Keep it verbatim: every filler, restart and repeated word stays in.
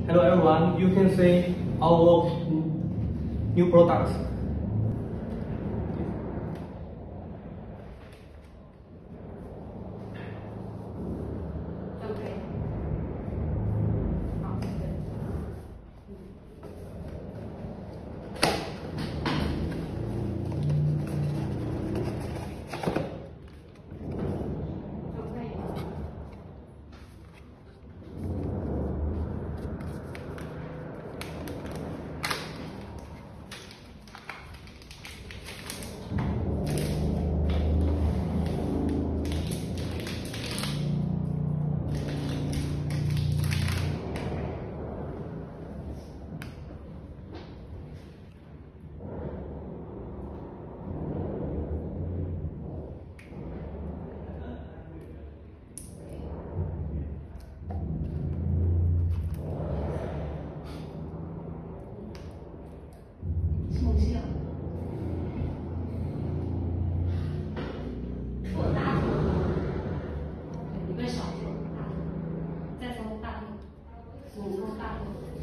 Hello everyone, you can see our new products. OK，好，对，OK。从小，做大头，对，一个小头，大头，再从大头，手从大头。